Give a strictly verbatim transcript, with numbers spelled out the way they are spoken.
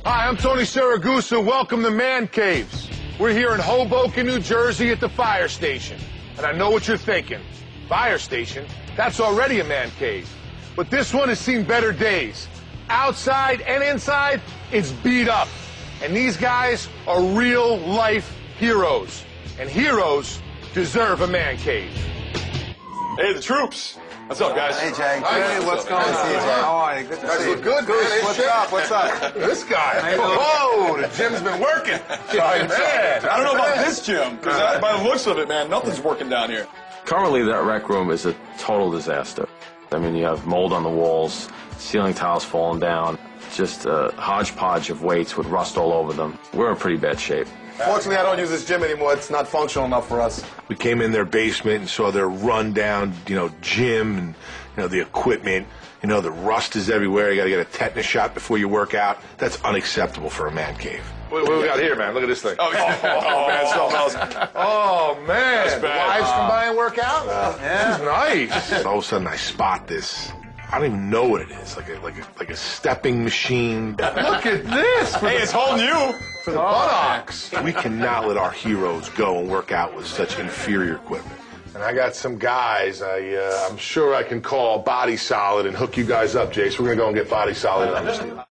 Hi, I'm Tony Saragusa. Welcome to Man Caves. We're here in Hoboken, New Jersey at the fire station. And I know what you're thinking. Fire station? That's already a man cave. But this one has seen better days. Outside and inside, it's beat up. And these guys are real-life heroes. And heroes deserve a man cave. Hey, the troops. What's up, guys? Hey, Jay. Hey, Hey, what's going on? How are you? Good to Guys see you. look good, Goose, man. what's up? What's up? This guy. Whoa, the gym's been working. Man, I don't know about this gym, because by the looks of it, man, nothing's working down here. Currently, that rec room is a total disaster. I mean, you have mold on the walls, ceiling tiles falling down, just a hodgepodge of weights with rust all over them. We're in pretty bad shape. Fortunately, I don't use this gym anymore. It's not functional enough for us. We came in their basement and saw their run-down, you know, gym and, you know, the equipment. You know, the rust is everywhere. You got to get a tetanus shot before you work out. That's unacceptable for a man cave. What, what we got here, man? Look at this thing. Oh, yeah. oh man, something else. Oh, man. That's bad. Wives come by and work out? Yeah. This is nice. All of a sudden, I spot this. I don't even know what it is. Like a, like a, like a stepping machine. Look at this. Hey, it's whole new. For the buttocks. We cannot let our heroes go and work out with such inferior equipment. And I got some guys I, uh, I'm sure I can call Body Solid and hook you guys up, Jace. We're going to go and get Body Solid and understand.